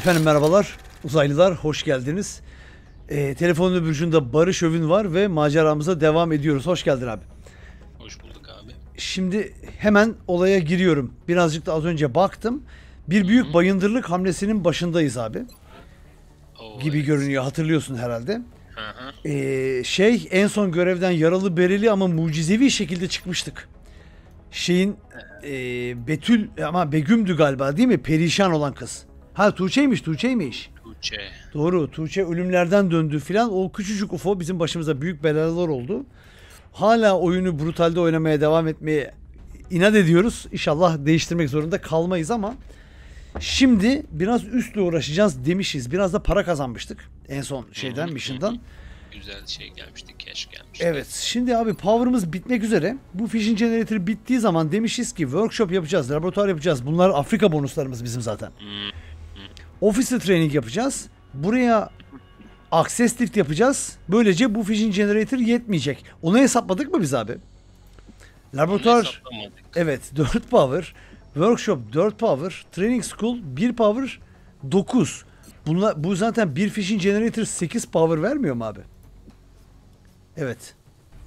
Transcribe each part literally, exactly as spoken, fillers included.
Efendim merhabalar, uzaylılar hoş geldiniz. Ee, telefonun öbür ucunda Barış Övün var ve maceramıza devam ediyoruz. Hoş geldin abi. Hoş bulduk abi. Şimdi hemen olaya giriyorum. Birazcık da az önce baktım. Bir büyük Hı-hı. bayındırlık hamlesinin başındayız abi. Oo, gibi evet. görünüyor, hatırlıyorsun herhalde. Hı-hı. Ee, şey en son görevden yaralı bereli ama mucizevi şekilde çıkmıştık. Şeyin e, Betül ama Begüm'dü galiba değil mi? Perişan olan kız. Ha Tuğçe'ymiş, Tuğçe'ymiş. Tuğçe. Doğru, Tuğçe ölümlerden döndü filan. O küçücük U F O bizim başımıza büyük belalar oldu. Hala oyunu brutalde oynamaya devam etmeye inat ediyoruz. İnşallah değiştirmek zorunda kalmayız ama şimdi biraz üstle uğraşacağız demişiz. Biraz da para kazanmıştık en son şeyden, mission'dan. Güzel şey gelmişti, cash gelmişti. Evet, şimdi abi power'ımız bitmek üzere. Bu Fission Generator bittiği zaman demişiz ki workshop yapacağız, laboratuvar yapacağız. Bunlar Afrika bonuslarımız bizim zaten. Officer training yapacağız. Buraya access lift yapacağız. Böylece bu Fission Generator yetmeyecek. Onu hesapladık mı biz abi? Laboratuvar evet dört power, workshop dört power, training school bir power dokuz. Bunlar, bu zaten bir Fission Generator sekiz power vermiyor mu abi? Evet.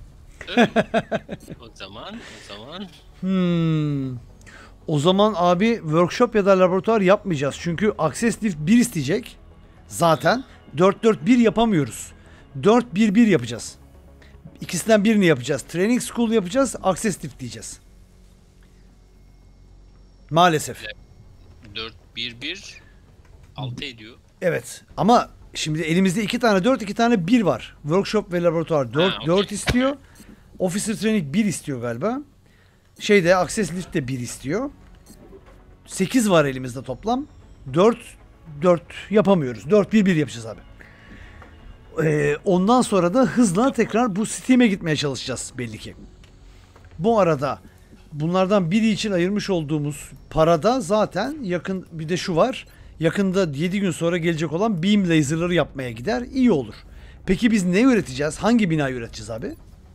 o zaman o zaman Hmm. O zaman abi workshop ya da laboratuvar yapmayacağız. Çünkü access lift bir isteyecek. Zaten dört dört bir yapamıyoruz. dört bir bir yapacağız. İkisinden birini yapacağız. Training school yapacağız. Access lift diyeceğiz. Maalesef. dört bir bir altı ediyor. Evet. Ama şimdi elimizde iki tane dört, iki tane bir var. Workshop ve laboratuvar dört, ha, okay. dört istiyor. Officer training bir istiyor galiba. Şeyde access lift de bir istiyor. sekiz var elimizde toplam. dört dört yapamıyoruz. dört bir bir yapacağız abi. Ee, ondan sonra da hızla tekrar bu Steam'e gitmeye çalışacağız belli ki. Bu arada bunlardan biri için ayırmış olduğumuz parada zaten yakın bir de şu var. Yakında yedi gün sonra gelecek olan beam laser'ları yapmaya gider. İyi olur. Peki biz ne üreteceğiz? Hangi binayı üreteceğiz abi?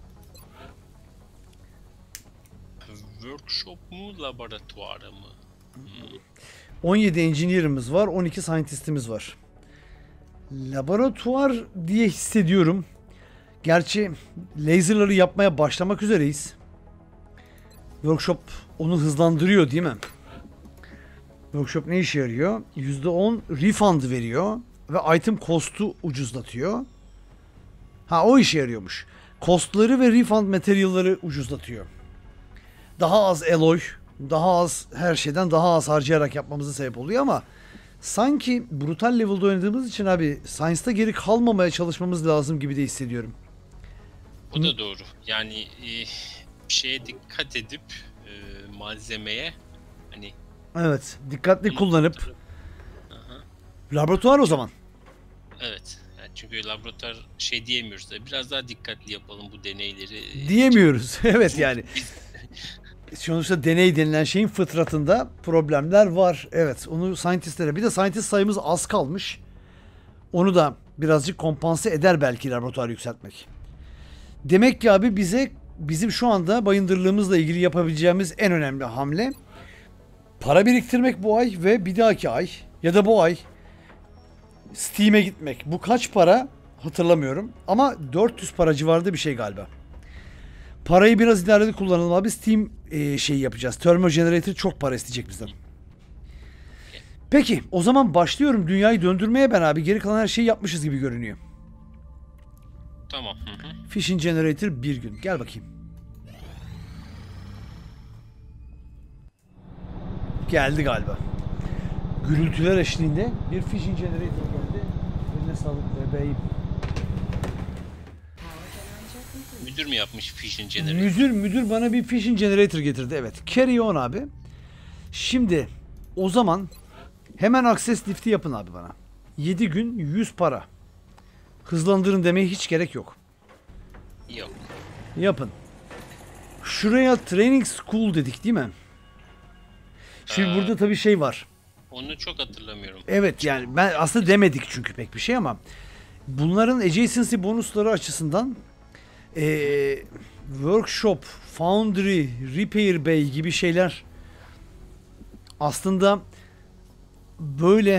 Workshop mu, laboratuvarı mı? Hmm. on yedi engineer'ımız var, on iki scientist'imiz var. Laboratuvar diye hissediyorum. Gerçi laser'ları yapmaya başlamak üzereyiz. Workshop onu hızlandırıyor değil mi? Workshop ne işe yarıyor? yüzde on refund veriyor ve item cost'u ucuzlatıyor. Ha o işe yarıyormuş. Cost'ları ve refund materyalleri ucuzlatıyor. Daha az alloy, daha az her şeyden daha az harcayarak yapmamıza sebep oluyor ama sanki brutal level'da oynadığımız için abi Science'da geri kalmamaya çalışmamız lazım gibi de hissediyorum. O da doğru. Yani e, şeye dikkat edip e, malzemeye hani evet, dikkatli kullanıp aha. Laboratuvar o zaman. Evet. Yani çünkü laboratuvar şey diyemiyoruz da biraz daha dikkatli yapalım bu deneyleri. Diyemiyoruz. Evet yani. Sonuçta deney denilen şeyin fıtratında problemler var. Evet, onu scientistlere, bir de scientist sayımız az kalmış. Onu da birazcık kompanse eder belki laboratuvar yükseltmek. Demek ki abi bize bizim şu anda bayındırlığımızla ilgili yapabileceğimiz en önemli hamle para biriktirmek bu ay ve bir dahaki ay ya da bu ay Steam'e gitmek. Bu kaç para hatırlamıyorum ama dört yüz para civarında bir şey galiba. Parayı biraz idareli kullanalım abi. Steam e, şeyi yapacağız. Thermal Generator çok para isteyecek bizden. Peki o zaman başlıyorum dünyayı döndürmeye ben abi. Geri kalan her şeyi yapmışız gibi görünüyor. Tamam. Hı hı. Fission Generator bir gün. Gel bakayım. Geldi galiba. Gürültüler eşliğinde bir Fission Generator geldi. Eline sağlık bebeğim. Müdür mü yapmış Fission Generator? Müdür müdür bana bir Fission Generator getirdi. Evet. Carry on abi. Şimdi o zaman hemen access lift'i yapın abi bana. yedi gün yüz para. Hızlandırın demeye hiç gerek yok. Yok. Yapın. Şuraya training school dedik değil mi? Şimdi ee, burada tabii şey var. Onu çok hatırlamıyorum. Evet yani ben aslında demedik çünkü pek bir şey ama bunların adjacency bonusları açısından Ee, workshop, foundry, repair bay gibi şeyler aslında böyle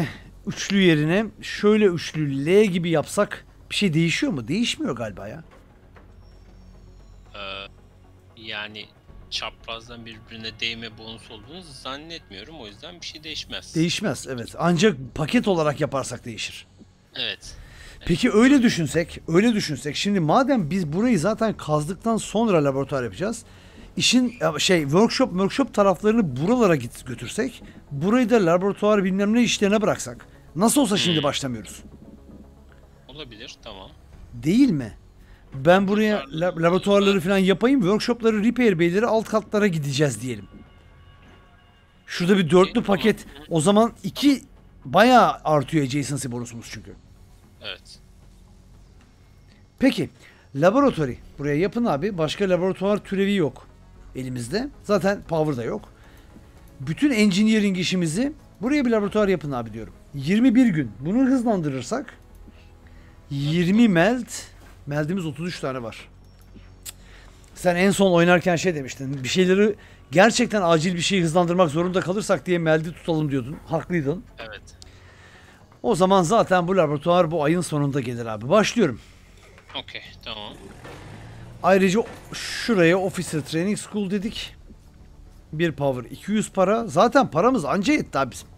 üçlü yerine şöyle üçlü L gibi yapsak bir şey değişiyor mu? Değişmiyor galiba ya. Ee, yani çaprazdan birbirine değme bonus olduğunu zannetmiyorum. O yüzden bir şey değişmez. Değişmez, evet. Ancak paket olarak yaparsak değişir. Evet. Peki öyle düşünsek, öyle düşünsek. Şimdi madem biz burayı zaten kazdıktan sonra laboratuvar yapacağız. İşin şey workshop workshop taraflarını buralara git götürsek, burayı da laboratuvar bilmem ne işlerine bıraksak. Nasıl olsa şimdi Hmm. başlamıyoruz. Olabilir, tamam. Değil mi? Ben buraya la- laboratuvarları falan yapayım, workshopları, repair beyleri alt katlara gideceğiz diyelim. Şurada bir dörtlü Tamam. paket. O zaman iki bayağı artıyor adjacency bonusumuz çünkü. Evet. Peki, laboratuvarı buraya yapın abi. Başka laboratuvar türevi yok elimizde. Zaten power da yok. Bütün engineering işimizi buraya bir laboratuvar yapın abi diyorum. yirmi bir gün. Bunu hızlandırırsak yirmi meld. Meldimiz otuz üç tane var. Cık. Sen en son oynarken şey demiştin. Bir şeyleri gerçekten acil bir şeyi hızlandırmak zorunda kalırsak diye meldi tutalım diyordun. Haklıydın. Evet. O zaman zaten bu laboratuvar bu ayın sonunda gelir abi. Başlıyorum. Okey, tamam. Ayrıca şuraya Officer Training School dedik. Bir power iki yüz para. Zaten paramız anca yetti abi bizim.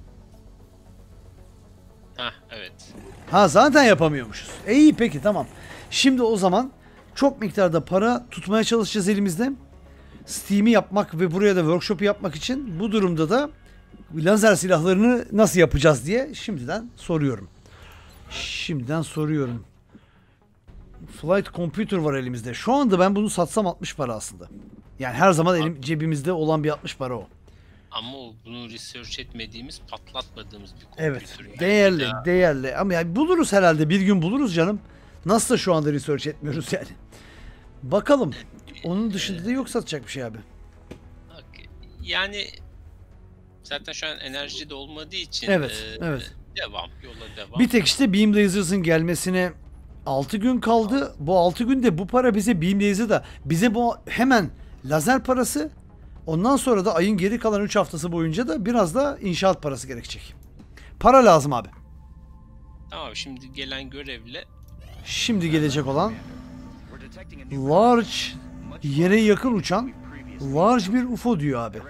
Hah, evet. Ha zaten yapamıyormuşuz. E iyi peki tamam. Şimdi o zaman çok miktarda para tutmaya çalışacağız elimizde. Steam'i yapmak ve buraya da workshop'u yapmak için bu durumda da lazer silahlarını nasıl yapacağız diye şimdiden soruyorum. Şimdiden soruyorum. Flight Computer var elimizde. Şu anda ben bunu satsam altmış para aslında. Yani her zaman elim cebimizde olan bir altmış para o. Ama o bunu research etmediğimiz, patlatmadığımız bir Evet. kompütür. Yani Değerli, bir daha- değerli. Ama yani buluruz herhalde. Bir gün buluruz canım. Nasıl da şu anda research etmiyoruz yani. Bakalım. Onun dışında da yok satacak bir şey abi. Okey. Yani zaten şu an enerji de olmadığı için Evet, e, evet. devam, yola devam. Bir tek işte Beam Lasers'ın gelmesine altı gün kaldı. Bu altı günde bu para bize Beam Laser da bize bu hemen lazer parası, ondan sonra da ayın geri kalan üç haftası boyunca da biraz da inşaat parası gerekecek. Para lazım abi. Tamam, şimdi gelen görevle Şimdi gelecek olan large, yere yakın uçan large bir U F O diyor abi.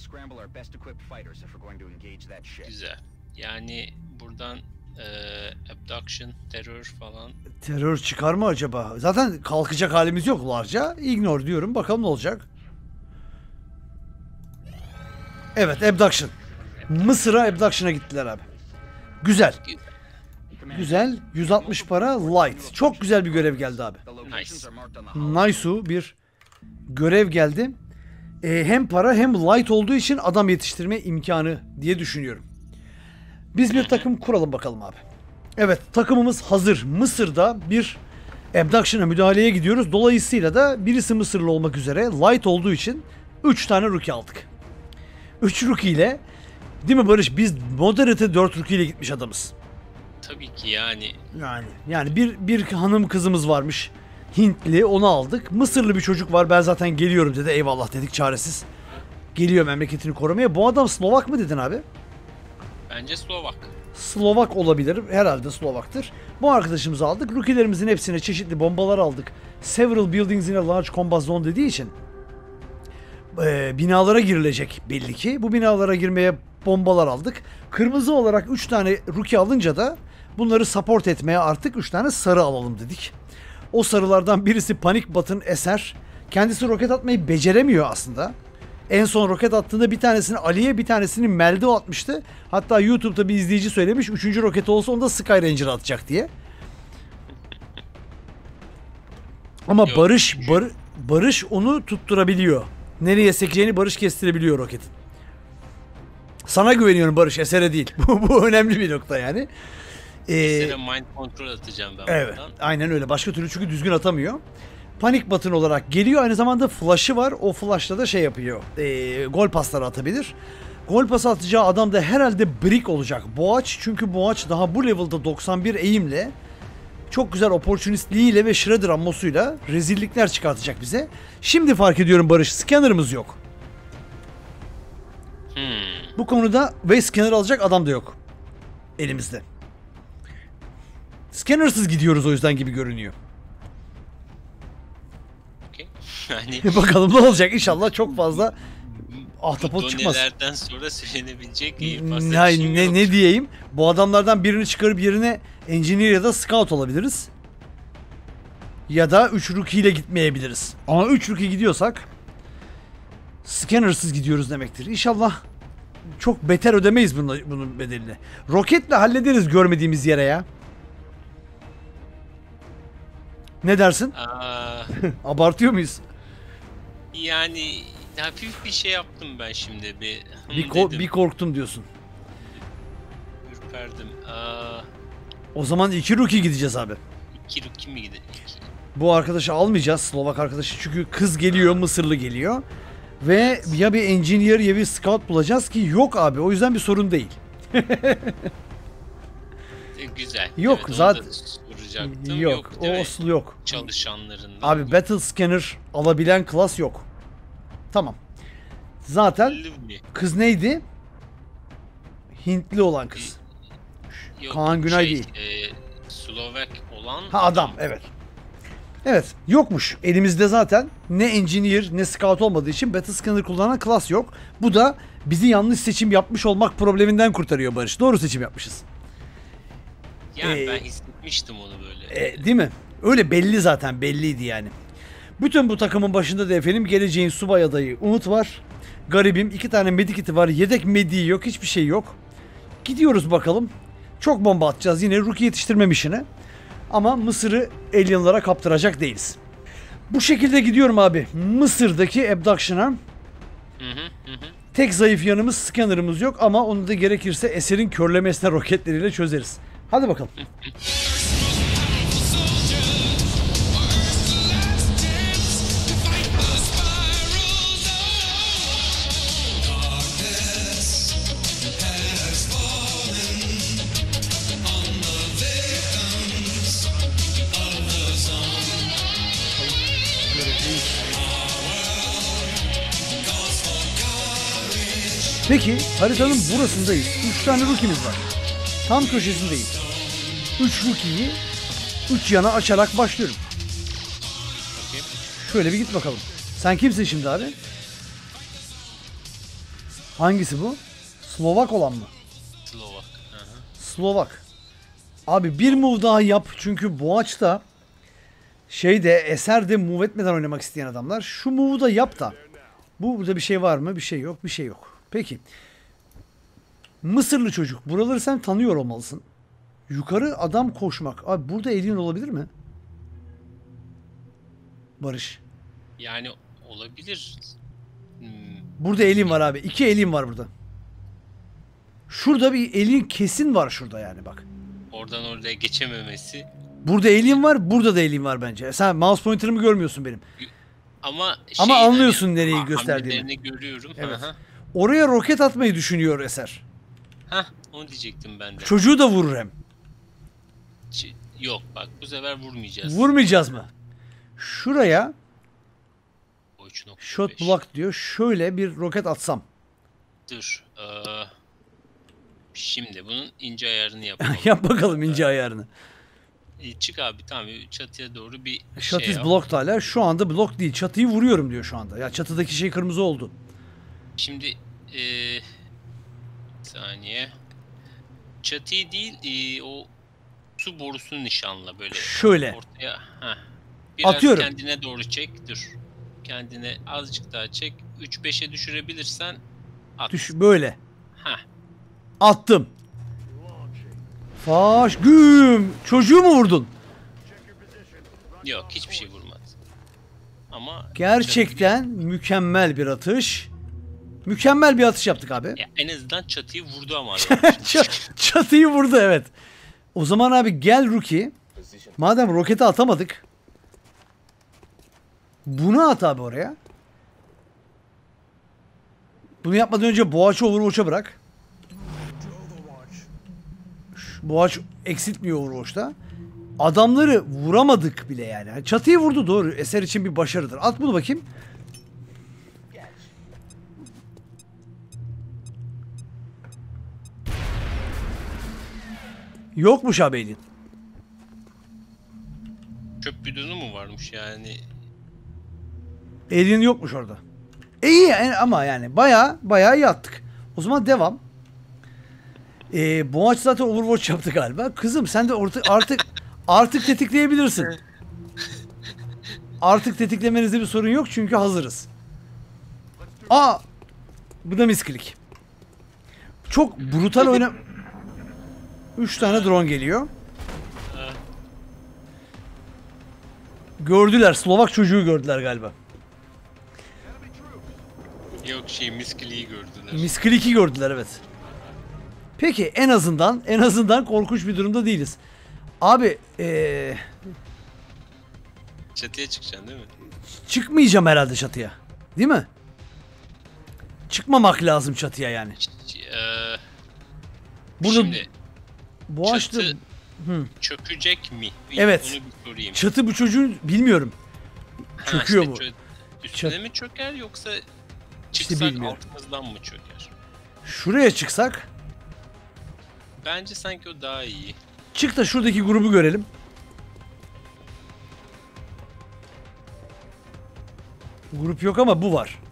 güzel. Yani buradan e, abduction, terör falan. Terör çıkar mı acaba? Zaten kalkacak halimiz yok large'a. Ignore diyorum. Bakalım ne olacak. Evet, abduction. Mısır'a abduction'a gittiler abi. Güzel. Güzel. yüz altmış para light. Çok güzel bir görev geldi abi. Nice. Nice'u bir görev geldi. Ee, hem para hem light olduğu için adam yetiştirme imkanı diye düşünüyorum. Biz bir takım kuralım bakalım abi. Evet, takımımız hazır. Mısır'da bir abduction'a müdahaleye gidiyoruz. Dolayısıyla da birisi Mısırlı olmak üzere light olduğu için üç tane rookie aldık. üç rookie ile, değil mi Barış? Biz moderate dört rookie ile gitmiş adamız. Tabii ki yani. Yani yani bir bir hanım kızımız varmış. Hintli, onu aldık. Mısırlı bir çocuk var. Ben zaten geliyorum dedi. Eyvallah dedik çaresiz. Geliyor memleketini korumaya. Bu adam Slovak mı dedin abi? Bence Slovak. Slovak olabilir. Herhalde Slovaktır. Bu arkadaşımızı aldık. Rookie'lerimizin hepsine çeşitli bombalar aldık. Several buildings in a large combat zone dediği için e, binalara girilecek belli ki. Bu binalara girmeye bombalar aldık. Kırmızı olarak üç tane rookie alınca da bunları support etmeye artık üç tane sarı alalım dedik. O sarılardan birisi Panik Button Eser. Kendisi roket atmayı beceremiyor aslında. En son roket attığında bir tanesini Ali'ye, bir tanesini Mel'de atmıştı. Hatta YouTube'da bir izleyici söylemiş, üçüncü roket olsa onu da Sky Ranger'a atacak diye. Ama Yok. Barış Bar Barış onu tutturabiliyor. Nereye sekeceğini Barış kestirebiliyor roketin. Sana güveniyorum Barış, Eser'e değil. Bu, bu önemli bir nokta yani. Ee, Mesela mind control atacağım ben Evet, buradan. aynen öyle. Başka türlü çünkü düzgün atamıyor. Panik button olarak geliyor. Aynı zamanda flash'ı var. O flash'la da şey yapıyor. E, gol pasları atabilir. Gol pası atacağı adam da herhalde Brick olacak. Boğaç, çünkü Boğaç daha bu level'da doksan bir eğimle, çok güzel opportunistliğiyle ve Shredder ammosuyla rezillikler çıkartacak bize. Şimdi fark ediyorum Barış, scanner'ımız yok. Hmm. Bu konuda ve scanner alacak adam da yok. elimizde. Scanner'sız gidiyoruz o yüzden gibi görünüyor. Okay. Yani Bakalım ne olacak, inşallah çok fazla ahtapot çıkmaz. Donelerden sonra söylenebilecek iyi fazla Ne, bir şey ne, yok. ne diyeyim? Bu adamlardan birini çıkarıp yerine engineer ya da scout olabiliriz. Ya da üç rookie ile gitmeyebiliriz. Ama üç rookie gidiyorsak scanner'sız gidiyoruz demektir. İnşallah çok beter ödemeyiz bunu, bunun bedelini. Roketle hallederiz görmediğimiz yere ya. Ne dersin? Aa, Abartıyor muyuz? yani hafif bir şey yaptım ben şimdi bir. Hı Bir, ko- dedim, bir korktum diyorsun. ürperdim. Aa, O zaman iki rookie gideceğiz abi. iki rookie mi gidelim? Bu arkadaşı almayacağız, Slovak arkadaşı, çünkü kız geliyor, Mısırlı geliyor. Ve ya bir engineer ya bir scout bulacağız ki yok abi, o yüzden bir sorun değil. E, güzel. Yok, evet, onu zaten- da soracaktım. Yok, Yok, o değil mi? asıl yok. Çalışanlarından. Abi battle scanner alabilen klas yok. Tamam. Zaten Livni. kız neydi? Hintli olan kız. Yok, Kaan Günay şey, değil. E, Slovak olan Ha, adam, evet. Evet, yokmuş. Elimizde zaten ne engineer ne scout olmadığı için battle scanner kullanan klas yok. Bu da bizi yanlış seçim yapmış olmak probleminden kurtarıyor Barış. Doğru seçim yapmışız. Yani Ee, ben hissetmiştim onu böyle. E, değil mi? Öyle belli zaten, belliydi yani. Bütün bu takımın başında da efendim geleceğin subay adayı Umut var. Garibim, iki tane medikiti var. Yedek mediği yok, hiçbir şey yok. Gidiyoruz bakalım. Çok bomba atacağız yine rookie yetiştirmem işine. Ama Mısır'ı alienlara kaptıracak değiliz. Bu şekilde gidiyorum abi. Mısır'daki abduction'a. Hı hı hı. hı. Tek zayıf yanımız scanner'ımız yok ama onu da gerekirse Eser'in körlemesine roketleriyle çözeriz. Hadi bakalım. Peki haritanın burasındayız. üç tane rookie'miz var. Tam köşesindeyim. üç rookie'yi üç yana açarak başlıyorum. Okey. Şöyle bir git bakalım. Sen kimsin şimdi abi? Hangisi bu? Slovak olan mı? Slovak. Hı hı. Slovak. Abi bir move daha yap, çünkü Boğaç'ta şeyde Eser'de move etmeden oynamak isteyen adamlar. Şu move'u da yap da. Bu burada bir şey var mı? Bir şey yok. Bir şey yok. Peki. Mısırlı çocuk. Buraları sen tanıyor olmalısın. Yukarı adam koşmak. Abi burada alien olabilir mi? Barış. Yani olabilir. Hmm, Burada alien var abi. İki alien var burada. Şurada bir alien kesin var şurada yani bak. oradan oraya geçememesi. Burada alien var. Burada da alien var bence. Sen mouse pointer'ımı görmüyorsun benim. Ama Ama şey, anlıyorsun hani, nereyi ha- gösterdiğimi. hamlelerini görüyorum. Evet. Evet. Oraya roket atmayı düşünüyor Eser. Hah, onu diyecektim ben de. Çocuğu da vurur hem. Ç- Yok bak, bu sefer vurmayacağız. Vurmayacağız mı? Şuraya O üç nokta shot beş. block diyor. Şöyle bir roket atsam. Dur. Ee, şimdi bunun ince ayarını yapalım. Yap bakalım ince ayarını. E, çık abi, tamam, çatıya doğru bir Shot şey is yap. blocked hala. Şu anda block değil. Çatıyı vuruyorum diyor şu anda. Ya çatıdaki şey kırmızı oldu. Şimdi ee, saniye. Çatıyı değil, ee, o su borusunu nişanla böyle. Şöyle. Ortaya. Heh. Biraz Atıyorum. kendine doğru çek. Dur. Kendine azıcık daha çek. üç beşe düşürebilirsen at. Düş böyle. Heh. Attım. Faş güm. Çocuğu mu vurdun? Yok, hiçbir şey vurmadı. Ama Gerçekten mükemmel bir atış. Mükemmel bir atış yaptık abi. ya, en azından çatıyı vurdu ama. Ç- çatıyı vurdu, evet. O zaman abi gel Rookie. Madem roketi atamadık. Bunu at abi oraya. Bunu yapmadan önce Boğaç'ı Overwatch'a bırak. Şu Boğaç eksiltmiyor Overwatch'ta. Adamları vuramadık bile yani. Çatıyı vurdu, doğru. Eser için bir başarıdır. At bunu bakayım. Yokmuş abi alien. Çöp bidonu mu varmış yani? Alien yokmuş orada. E iyi yani, ama yani baya baya iyi attık. O zaman devam. Ee, Boğaç zaten Overwatch yaptı galiba. Kızım sen de orta, artık artık tetikleyebilirsin. Artık tetiklemenizde bir sorun yok çünkü hazırız. Aa, bu da misklik. Çok brutal oyna... Üç tane drone geliyor. Gördüler. Slovak çocuğu gördüler galiba. Yok şey miskiliği gördüler. Misklik'i gördüler, evet. Peki en azından en azından korkunç bir durumda değiliz. Abi ee, Çatıya çıkacaksın değil mi? çıkmayacağım herhalde çatıya. Değil mi? Çıkmamak lazım çatıya yani. Eee Burada şimdi Boğaç'ta çatı çökecek mi? Bir Evet. Onu bir sorayım. çatı bu çocuğun bilmiyorum. Ha, Çöküyor işte bu. çö- Üstüne Çat- mi çöker yoksa İşte çıksak bilmiyorum. altımızdan mı çöker? Şuraya çıksak. Bence sanki o daha iyi. Çık da şuradaki grubu görelim. Grup yok ama bu var.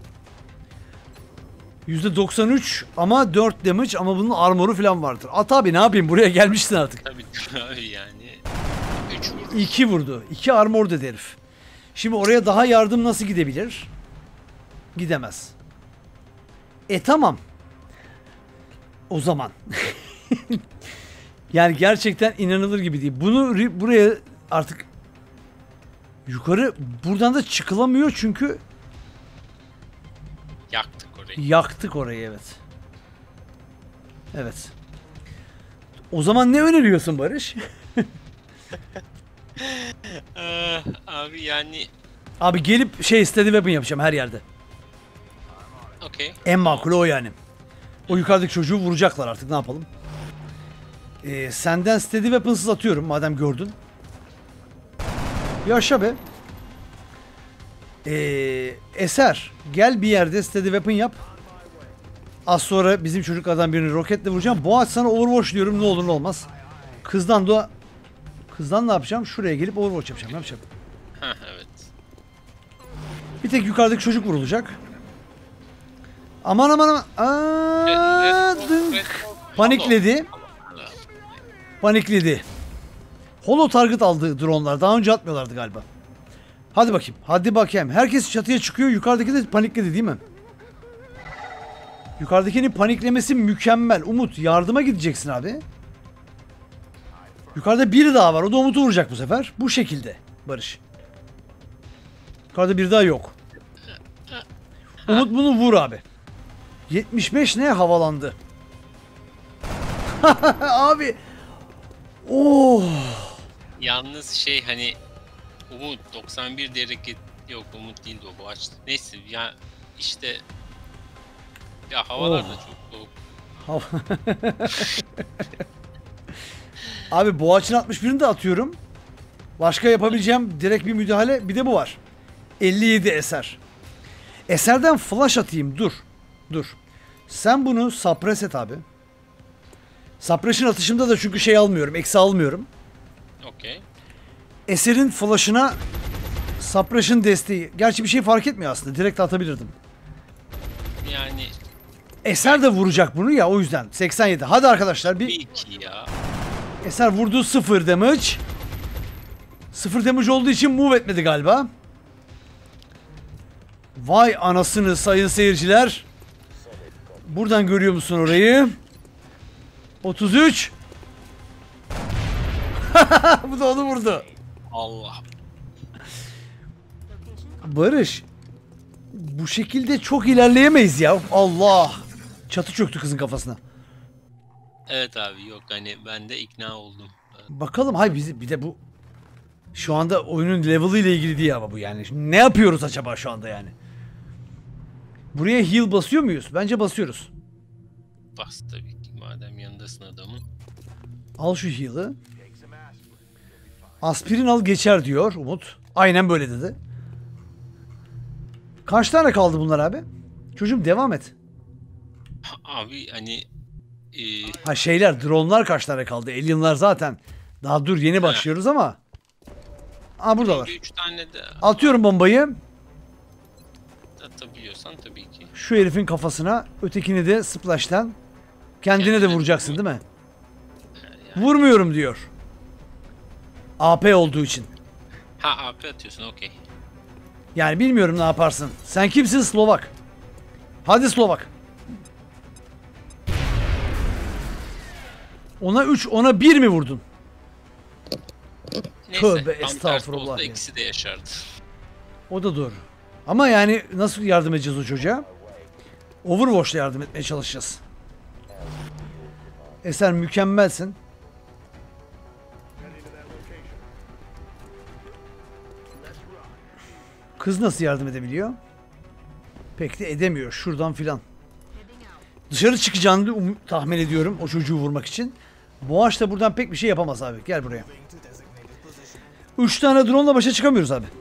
yüzde doksan üç ama dört damage, ama bunun armoru falan vardır. At abi, ne yapayım, buraya gelmişsin artık. Tabii abi yani üç vurur. iki vurdu. iki armor dedi herif. Şimdi oraya daha yardım nasıl gidebilir? Gidemez. E tamam. O zaman. Yani gerçekten inanılır gibi değil. Bunu ri- buraya artık yukarı buradan da çıkılamıyor çünkü Yaktık orayı. yaktık orayı, evet. Evet. O zaman ne öneriyorsun Barış? Ee, abi yani Abi gelip şey steady weapon yapacağım her yerde. okey. En makul o yani. O yukarıdaki çocuğu vuracaklar artık, ne yapalım? Ee, senden steady weapons'ız atıyorum madem gördün. Yaşa be. Ee, Eser gel bir yerde steady weapon yap. Az sonra bizim çocuklardan birini roketle vuracağım. Boğaç sana Overwatch diyorum, ne olur ne olmaz. Kızdan da Kızdan ne yapacağım? Şuraya gelip Overwatch yapacağım. Ne yapacağım? Ha evet. Bir tek yukarıdaki çocuk vurulacak. Aman aman aman. Aa, dınk. Panikledi. Panikledi. Holo target aldı dronlar. Daha önce atmıyorlardı galiba. Hadi bakayım. Hadi bakayım. Herkes çatıya çıkıyor. Yukarıdaki de panikledi değil mi? Yukarıdakinin paniklemesi mükemmel. Umut yardıma gideceksin abi. Yukarıda biri daha var. O da Umut'u vuracak bu sefer. Bu şekilde Barış. Yukarıda bir daha yok. Umut bunu vur abi. yetmiş beş ne havalandı. Abi. Oh. Yalnız şey hani Umut doksan bir diyerek git- yok Umut değildi o Boğaç. Neyse ya işte ya havalar da Oh. çok soğuk. Abi Boğaç'ın altmış birini de atıyorum. Başka yapabileceğim direkt bir müdahale. Bir de bu var. elli yedi eser. Eserden flash atayım. Dur. Dur. Sen bunu suppress et abi. Suppression atışımda da çünkü şey almıyorum. Eksi almıyorum. Okey. Eser'in flash'ına suppression desteği. Gerçi bir şey fark etmiyor aslında. Direkt atabilirdim. Yani Eser de vuracak bunu ya, o yüzden. seksen yedi. Hadi arkadaşlar bir... bir iki ya. Eser vurdu, sıfır damage. sıfır damage olduğu için move etmedi galiba. Vay anasını sayın seyirciler. Buradan görüyor musun orayı? otuz üç. Bu da onu vurdu. Allah. Barış. Bu şekilde çok ilerleyemeyiz ya. Allah. Çatı çöktü kızın kafasına. Evet abi yok hani ben de ikna oldum. Bakalım, hay bizi bir de bu şu anda oyunun level'ı ile ilgili değil ama bu yani. Şimdi ne yapıyoruz acaba şu anda yani? Buraya heal basıyor muyuz? Bence basıyoruz. Bas tabii ki madem yanındasın adamın. Al şu heal'ı. Aspirin al geçer diyor Umut. Aynen böyle dedi. Kaç tane kaldı bunlar abi? Çocuğum devam et. Abi hani Ee, Ha şeyler, dronlar kaç tane kaldı? Alien'lar zaten. Daha dur yeni başlıyoruz ama. Aa buradalar. üç tane de Atıyorum bombayı. atabiliyorsan tabii ki. Şu herifin kafasına. Ötekini de splash'tan. Kendine de Kendine vuracaksın değil vurma. mi? Vurmuyorum diyor. A P olduğu için. Ha A P atıyorsun, okey. Yani bilmiyorum ne yaparsın. Sen kimsin? Slovak. Hadi Slovak. Ona üç, ona bir mi vurdun? Neyse, Tövbe tam tersi estağfurullah olsa ya. ikisi de yaşardı. O da doğru. Ama yani nasıl yardım edeceğiz o çocuğa? Overwatch'la yardım etmeye çalışacağız. Eser mükemmelsin. Kız nasıl yardım edebiliyor? Pek de edemiyor. Şuradan filan. Dışarı çıkacağını um- tahmin ediyorum o çocuğu vurmak için. Boğaç da buradan pek bir şey yapamaz abi. Gel buraya. Üç tane drone'la başa çıkamıyoruz abi.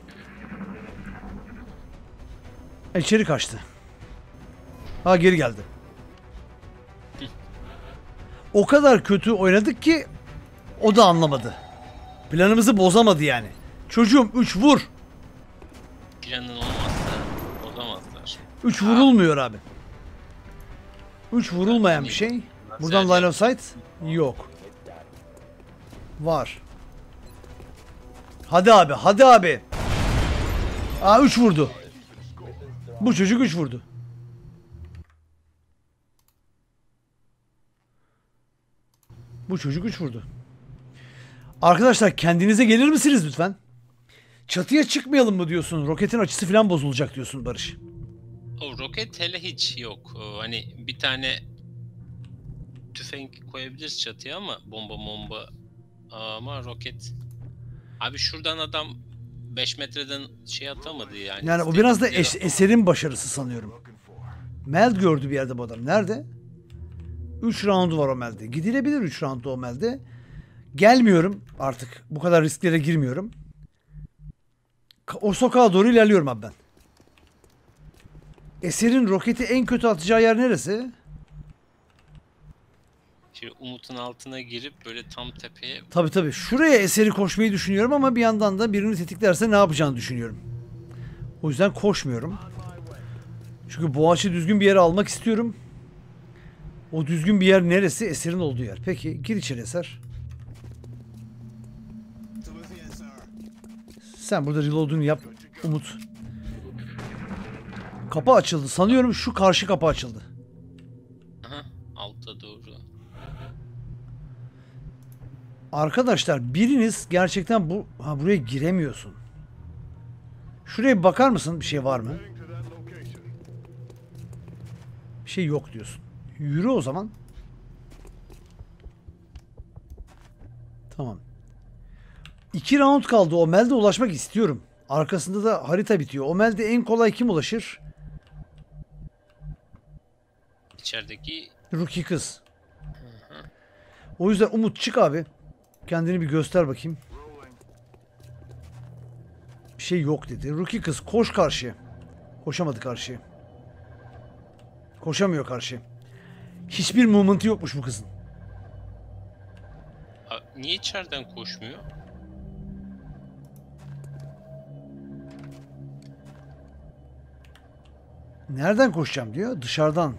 İçeri kaçtı. Ha geri geldi. O kadar kötü oynadık ki o da anlamadı. Planımızı bozamadı yani. Çocuğum üç vur. Planın olmazsa bozamazlar. üç vurulmuyor abi. üç vurulmayan bir şey. Buradan line of sight yok. Var. Hadi abi, hadi abi. Aa üç vurdu. Bu çocuk üç vurdu. Bu çocuk üç vurdu. Arkadaşlar kendinize gelir misiniz lütfen? Çatıya çıkmayalım mı diyorsun? Roketin açısı falan bozulacak diyorsun Barış. O roket hele hiç yok. O, hani bir tane tüfek koyabiliriz çatıya ama bomba bomba ama roket. Abi şuradan adam beş metreden şey atamadı yani. Yani o biraz da es- eserin başarısı sanıyorum. Meld gördü bir yerde bu adam. Nerede? üç roundu var o Meld'de. Gidilebilir üç roundu o Meld'de. Gelmiyorum artık. Bu kadar risklere girmiyorum. Ka- O sokağa doğru ilerliyorum abi ben. Eser'in roketi en kötü atacağı yer neresi? Şimdi Umut'un altına girip böyle tam tepeye Tabii tabii. Şuraya Eser'i koşmayı düşünüyorum ama bir yandan da birini tetiklerse ne yapacağını düşünüyorum. O yüzden koşmuyorum. Çünkü Boğaç'ı düzgün bir yere almak istiyorum. O düzgün bir yer neresi? Eser'in olduğu yer. Peki gir içeri Eser. Sen burada reload'unu yap Umut. Kapı açıldı. Sanıyorum şu karşı kapı açıldı. aha, alta doğru. Arkadaşlar biriniz gerçekten bu ha buraya giremiyorsun. Şuraya bir bakar mısın? Bir şey var mı? Bir şey yok diyorsun. Yürü o zaman. Tamam. İki round kaldı. Omel'de ulaşmak istiyorum. Arkasında da harita bitiyor. Omel'de en kolay kim ulaşır? İçerideki Rookie kız. O yüzden Umut çık abi. Kendini bir göster bakayım. Bir şey yok dedi. Rookie kız koş karşıya. Koşamadı karşıya. Koşamıyor karşıya. Hiçbir movement'ı yokmuş bu kızın. Ha, niye içeriden koşmuyor? Nereden koşacağım diyor. Dışarıdan.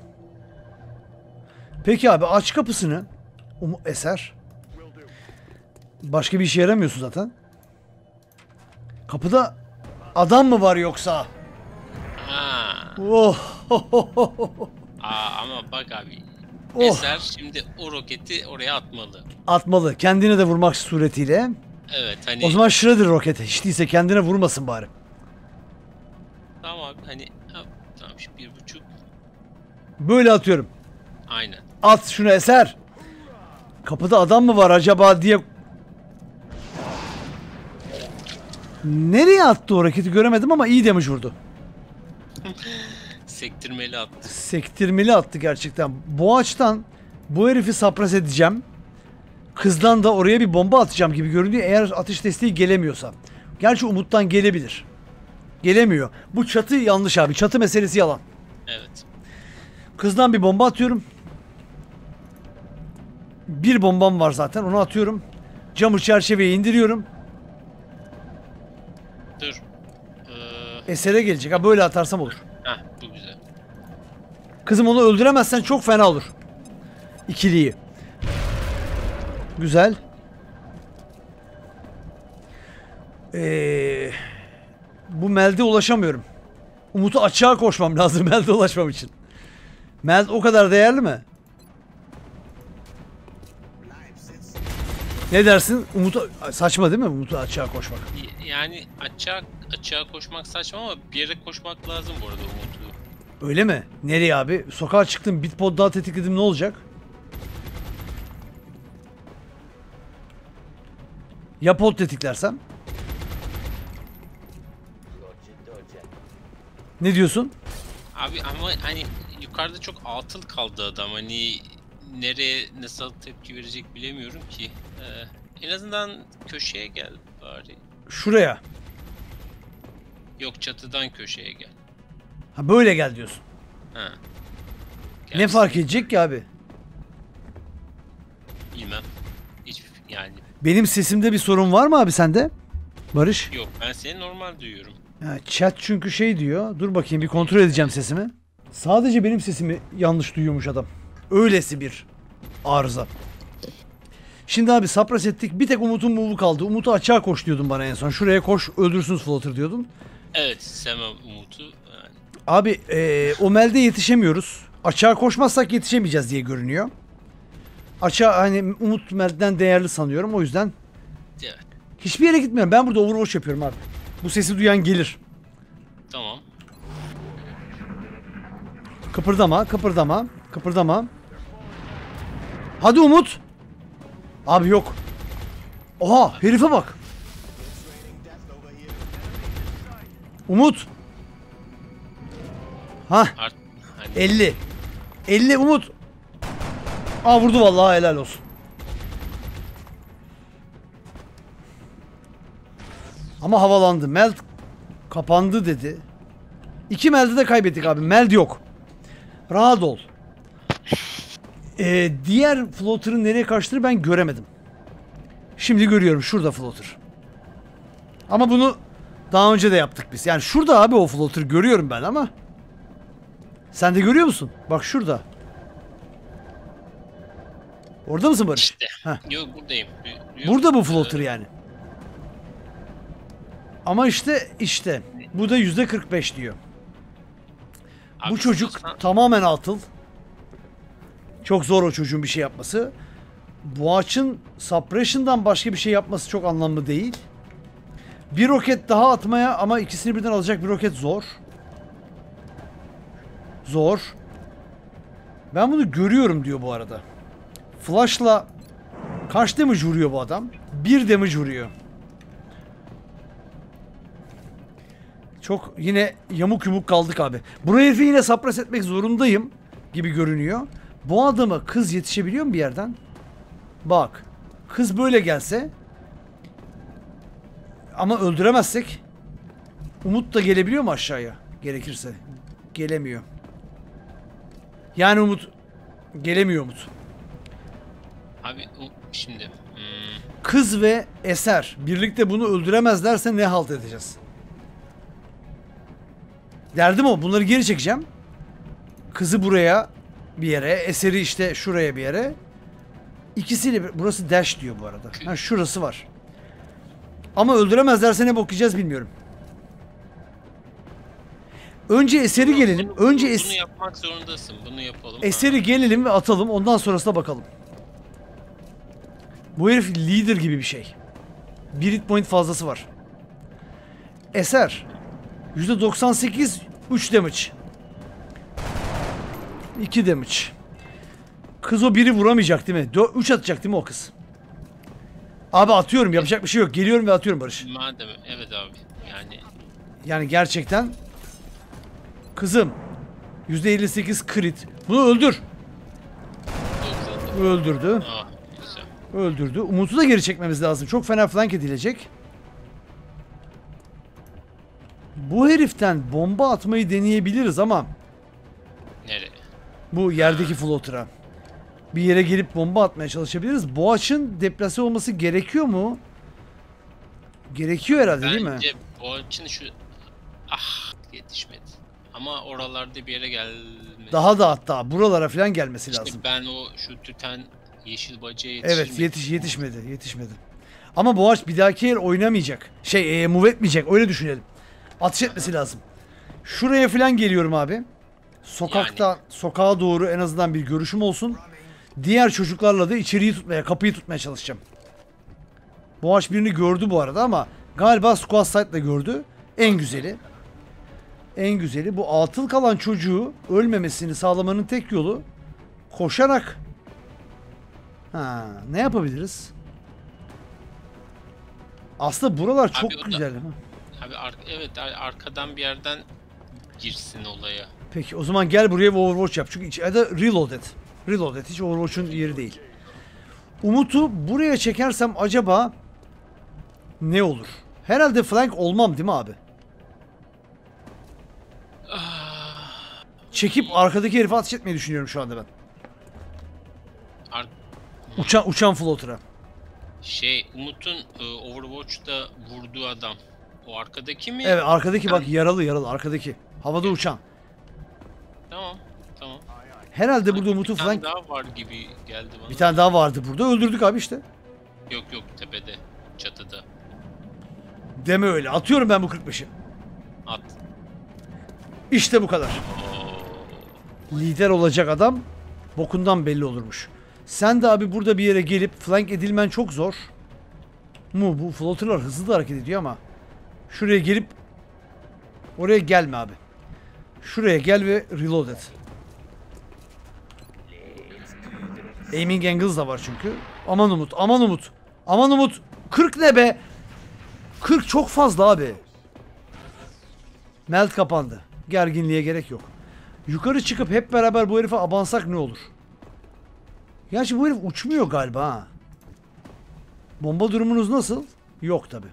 Peki abi aç kapısını. Um Eser. Başka bir işe yaramıyorsun zaten. Kapıda adam mı var yoksa? Ha. Oh. Aa, ama bak abi. Oh. Eser şimdi o roketi oraya atmalı. Atmalı. Kendine de vurmak suretiyle. Evet hani. O zaman Shredder roketi. Hiç değilse kendine vurmasın bari. Tamam abi hani. Ha, tamam şimdi bir buçuk. Böyle atıyorum. Aynen. At şunu Eser. Kapıda adam mı var acaba diye. Nereye attı o roketi göremedim ama iyi damage vurdu. Sektirmeli attı. Sektirmeli attı gerçekten. Bu açıdan bu herifi suppress edeceğim. Kızdan da oraya bir bomba atacağım gibi görünüyor eğer atış desteği gelemiyorsa. Gerçi Umut'tan gelebilir. Gelemiyor. Bu çatı yanlış abi. Çatı meselesi yalan. Evet. Kızdan bir bomba atıyorum. Bir bombam var zaten, onu atıyorum. Camı çerçeveye indiriyorum. Dur. Ee... Esere gelecek. Ha, böyle atarsam olur. Heh, bu güzel. Kızım onu öldüremezsen çok fena olur. İkiliyi. Güzel. Ee, bu Meld'e ulaşamıyorum. Umut'u açığa koşmam lazım Meld'e ulaşmam için. Meld o kadar değerli mi? Ne dersin? Umut'u saçma değil mi? Umut'u açığa koşmak. Yani açığa açığa koşmak saçma ama bir yere koşmak lazım bu arada Umut'u. Öyle mi? Nereye abi? Sokağa çıktım, Bitpod daha tetikledim, ne olacak? Ya pod tetiklersem? Ne diyorsun? Abi ama hani yukarıda çok atıl kaldı adam, hani nereye nasıl tepki verecek bilemiyorum ki. Ee, en azından köşeye gel bari. Şuraya. Yok, çatıdan köşeye gel. Ha, böyle gel diyorsun. Ha. Ne Gelsin. fark edecek ki abi? Bilmem. Hiç yani. Benim sesimde bir sorun var mı abi sende? Barış? Yok, ben seni normal duyuyorum. Ha, chat çünkü şey diyor. Dur bakayım, bir kontrol edeceğim sesimi. Sadece benim sesimi yanlış duyuyormuş adam. Öylesi bir arıza. Şimdi abi suppress ettik. Bir tek Umut'un move'u kaldı. Umut'u açığa koş diyordun bana en son. Şuraya koş, öldürsünüz Floater diyordun. Evet, sevmem Umut'u. Yani. Abi ee, o Meld'e yetişemiyoruz. Açığa koşmazsak yetişemeyeceğiz diye görünüyor. Açığa, hani Umut Meld'den değerli sanıyorum, o yüzden. Evet. Hiçbir yere gitmiyorum. Ben burada Overwatch yapıyorum abi. Bu sesi duyan gelir. Tamam. Kıpırdama, kıpırdama, kıpırdama. Hadi Umut. Abi yok. Oha, herife bak. Umut. Ha, Art, hani elli. elli Umut. Aa, vurdu vallahi, helal olsun. Ama havalandı. Meld kapandı dedi. İki Meld'i de kaybettik abi. Meld yok. Rahat ol. Ee, diğer floater'ın nereye kaçtığını ben göremedim. Şimdi görüyorum. Şurada floater. Ama bunu daha önce de yaptık biz. Yani şurada abi o floater, görüyorum ben ama. Sen de görüyor musun? Bak şurada. Orada mısın Barış? işte. Heh. Yok, buradayım. Yok. Burada bu floater yani. Ama işte işte bu da yüzde kırk beş diyor. Abi Bu çocuk istiyorsan- tamamen atıl. Çok zor o çocuğun bir şey yapması. Boğaç'ın suppression'dan başka bir şey yapması çok anlamlı değil. Bir roket daha atmaya, ama ikisini birden alacak bir roket zor. Zor. Ben bunu görüyorum diyor bu arada. Flash'la kaç damage vuruyor bu adam? Bir damage vuruyor. Çok yine yamuk yumuk kaldık abi. Bu herifi yine suppress etmek zorundayım gibi görünüyor. Bu adama kız yetişebiliyor mu bir yerden? Bak. Kız böyle gelse, ama öldüremezsek, Umut da gelebiliyor mu aşağıya gerekirse? Gelemiyor. Yani Umut gelemiyor Umut. Abi o- şimdi hmm, Kız ve Eser birlikte bunu öldüremezlerse ne halt edeceğiz? Derdim o. Bunları geri çekeceğim. Kızı buraya bir yere, Eser'i işte şuraya bir yere. İkisiyle bir... Burası dash diyor bu arada. Ha, şurası var. Ama öldüremezlerse ne bakacağız bilmiyorum. Önce Eser'i gelelim. bunu, Önce bunu es yapmak zorundasın. Bunu yapalım. Eser'i gelelim ve atalım. Ondan sonrasına bakalım. Bu herif leader gibi bir şey. Bir hit point fazlası var. Eser. yüzde doksan sekiz, üç damage. iki damage. Kız o biri vuramayacak değil mi? üç atacak değil mi o kız? Abi atıyorum, yapacak bir şey yok. Geliyorum ve atıyorum Barış. Madem evet abi. Yani Yani gerçekten. Kızım. yüzde elli sekiz crit. Bunu öldür. doksan. Öldürdü. Ah, güzel. Öldürdü. Umut'u da geri çekmemiz lazım. Çok fena flank edilecek. Bu heriften bomba atmayı deneyebiliriz ama Nereye? bu yerdeki floater'a. bir yere gelip bomba atmaya çalışabiliriz. Boğaç'ın deplase olması gerekiyor mu? Gerekiyor herhalde değil mi? Bence Boğaç'ın şu... Ah yetişmedi. Ama oralarda bir yere gelmesi. Daha da hatta buralara falan gelmesi İşte lazım. ben o şu tüten yeşil bacaya yetişir Evet miyim? yetiş yetişmedi yetişmedi. Ama Boğaç bir dahaki yer oynamayacak. Şey e, move etmeyecek öyle düşünelim. Atış etmesi lazım. Şuraya falan geliyorum abi. Sokakta Yani. sokağa doğru en azından bir görüşüm olsun. Diğer çocuklarla da içeriği tutmaya, kapıyı tutmaya çalışacağım. Boğaç birini gördü bu arada ama galiba Squad Side'la gördü. En güzeli. En güzeli bu atıl kalan çocuğu ölmemesini sağlamanın tek yolu koşarak. Ha, ne yapabiliriz? Aslında buralar çok Abi o da- güzel ama. Abi ar- evet ar- arkadan bir yerden girsin olaya. Peki o zaman gel buraya bir Overwatch yap. Çünkü içeride reload et. Reload et. Hiç Overwatch'un yeri değil. Umut'u buraya çekersem acaba ne olur? Herhalde flank olmam değil mi abi? Çekip arkadaki herife ateş etmeyi düşünüyorum şu anda ben. Ar- Uçan, uçan floater'a. şey Umut'un e, Overwatch'ta vurduğu adam. O arkadaki mi? Evet arkadaki bak yaralı yaralı arkadaki. Havada uçan. Tamam. Tamam. Herhalde burada Umut'un Bir tane flank... daha var gibi geldi bana. Bir tane daha vardı burada. Öldürdük abi işte. Yok yok tepede. Çatıda. Deme öyle. Atıyorum ben bu kırk beşi. At. İşte bu kadar. Oo. Lider olacak adam bokundan belli olurmuş. Sen de abi burada bir yere gelip flank edilmen çok zor. Mu bu floaterlar hızlı da hareket ediyor ama şuraya gelip oraya gelme abi. Şuraya gel ve reload et. Aiming angles da var çünkü. Aman Umut, aman Umut. Aman Umut. kırk ne be? kırk çok fazla abi. Melt kapandı. Gerginliğe gerek yok. Yukarı çıkıp hep beraber bu herife abansak ne olur? Gerçi bu herif uçmuyor galiba ha. Bomba durumunuz nasıl? Yok tabi.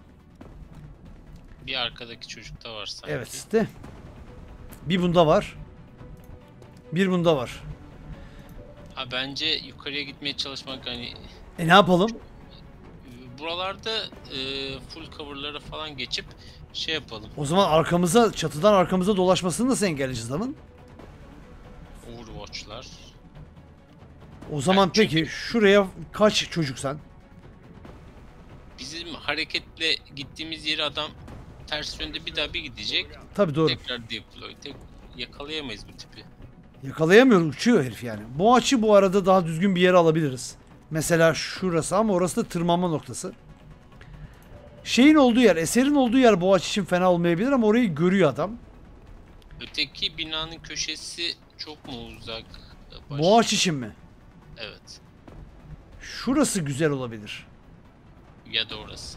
Bir arkadaki çocukta var sanki. Evet de. Bir bunda var. Bir bunda var. Ha bence yukarıya gitmeye çalışmak hani E ne yapalım? buralarda e, full cover'lara falan geçip şey yapalım. O zaman arkamıza, çatıdan arkamıza dolaşmasını nasıl engelleyeceğiz adamın? Overwatch'lar. O zaman Yani çünkü- peki şuraya kaç çocuk sen? Bizim hareketle gittiğimiz yere adam ters yönde bir daha bir gidecek. Tabi doğru. Tekrar deploy. Tek yakalayamayız bu tipi. Yakalayamıyoruz, uçuyor herif yani. Bu açı bu arada daha düzgün bir yere alabiliriz. Mesela şurası ama orası da tırmanma noktası. Şeyin olduğu yer, eserin olduğu yer bu açı için fena olmayabilir ama orayı görüyor adam. Öteki binanın köşesi çok mu uzak? Baş- Boğaç için mi? Evet. Şurası güzel olabilir. Ya da orası.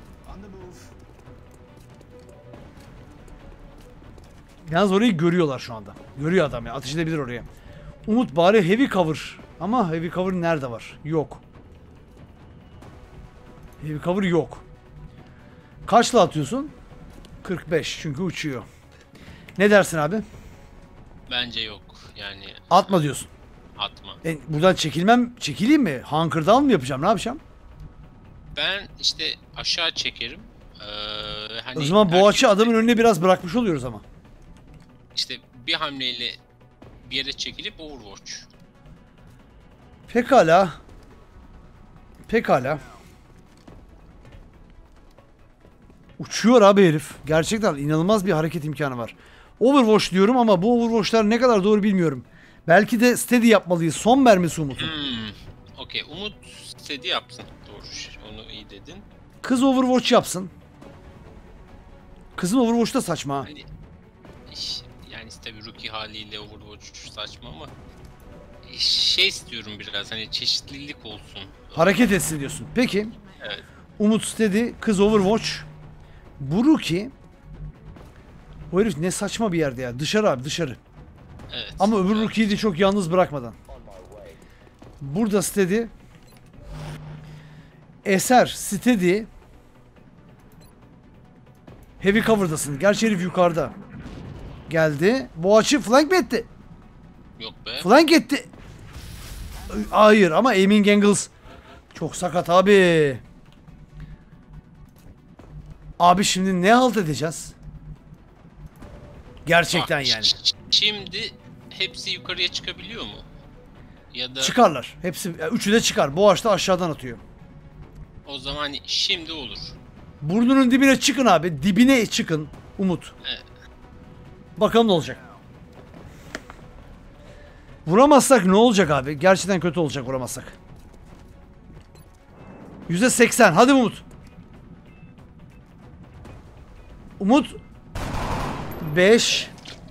Yalnız orayı görüyorlar şu anda. Görüyor adam ya. Ateş edebilir oraya. Umut bari heavy cover. Ama heavy cover nerede var? Yok. Heavy cover yok. Kaçla atıyorsun? kırk beş çünkü uçuyor. Ne dersin abi? Bence yok. Yani Atma diyorsun. atma. E, buradan çekilmem, çekileyim mi? Hunker down mı yapacağım? Ne yapacağım? Ben işte aşağı çekerim. Ee, hani O zaman herkes boğaçı de adamın önüne biraz bırakmış oluyoruz ama. işte bir hamleyle bir yere çekilip Overwatch. Pekala. Pekala. Uçuyor abi herif. Gerçekten inanılmaz bir hareket imkanı var. Overwatch diyorum ama bu Overwatch'lar ne kadar doğru bilmiyorum. Belki de steady yapmalıyız. Son mermisi Umut'un. Hmm. Okey. Umut istediği yapsın. Doğru. Onu iyi dedin. Kız Overwatch yapsın. Kızın Overwatch da saçma ha. Hani iş- yani tabii rookie haliyle Overwatch saçma ama şey istiyorum biraz hani çeşitlilik olsun. Hareket etsin diyorsun. Peki. Evet. Umut steady, kız Overwatch. Bu rookie. O herif ne saçma bir yerde ya. Dışarı abi dışarı. Evet. Ama öbür Evet. rookie'yi de çok yalnız bırakmadan. Burada steady. Eser steady. Heavy cover'dasın. Gerçi herif yukarıda. Geldi. Boğaçı flank mi etti? Yok be. Flank etti. Hayır ama aiming angles çok sakat abi. Abi şimdi ne halt edeceğiz? Gerçekten Bak, yani. Şimdi hepsi yukarıya çıkabiliyor mu? Ya da Çıkarlar. Hepsi, üçü de çıkar. Boğaç da aşağıdan atıyor. o zaman hani şimdi olur. Burnunun dibine çıkın abi. Dibine çıkın. Umut. Evet. Bakalım ne olacak. Vuramazsak ne olacak abi? Gerçekten kötü olacak vuramazsak. yüzde seksen. Hadi Umut. Umut. beş.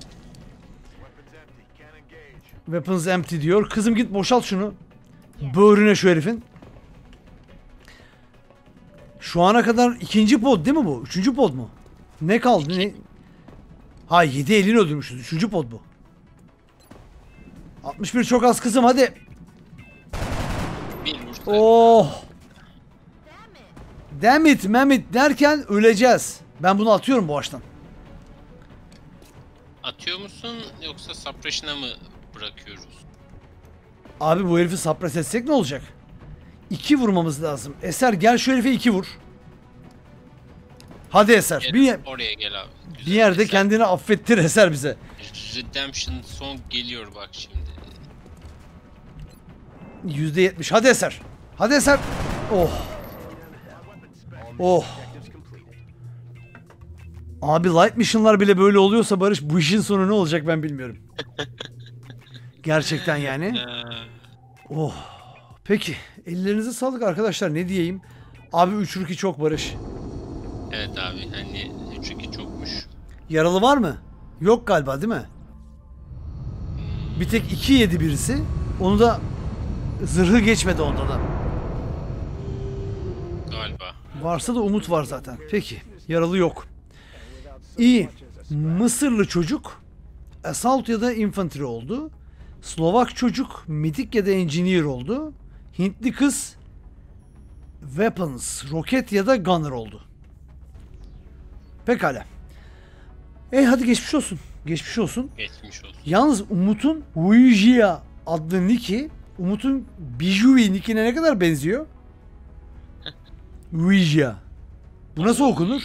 Weapons empty diyor. Kızım git boşalt şunu. Böğrüne şu herifin. Şu ana kadar ikinci pod değil mi bu? Üçüncü pod mu? Ne kaldı? Ne? Ha yedi elini öldürmüşüz. Üçüncü pod bu. altmış bir çok az kızım hadi. Bir vursa. Oh. Damn it, memit derken öleceğiz. Ben bunu atıyorum bu açtan. Atıyor musun yoksa suppression'a mı bırakıyoruz? Abi bu herifi suppress etsek ne olacak? İki vurmamız lazım. Eser gel şu herife iki vur. Hadi Eser. Gel, Bir, oraya gel abi. Güzel. bir yerde Mesela kendini affettir Eser bize. Redemption son geliyor bak şimdi. yüzde yetmiş. Hadi Eser. Hadi Eser. Oh. Oh. Abi light mission'lar bile böyle oluyorsa Barış bu işin sonu ne olacak ben bilmiyorum. Gerçekten yani. Ee, Oh. Peki. Ellerinize sağlık arkadaşlar. Ne diyeyim? Abi üç iki çok Barış. evet abi hani üç iki çokmuş. Yaralı var mı? Yok galiba değil mi? Bir tek iki yedi birisi. Onu da zırhı geçmedi onda da. Galiba. Varsa da umut var zaten. Peki. Yaralı yok. İyi. Mısırlı çocuk Assault ya da Infantry oldu. Slovak çocuk Medic ya da Engineer oldu. Hintli kız Weapons, roket ya da Gunner oldu. Pekala. E hadi geçmiş olsun. Geçmiş olsun. Geçmiş olsun. Yalnız Umut'un Uyujia adlı nick'i Umut'un Bijui nick'ine ne kadar benziyor? Uyujia. Bu nasıl okunur?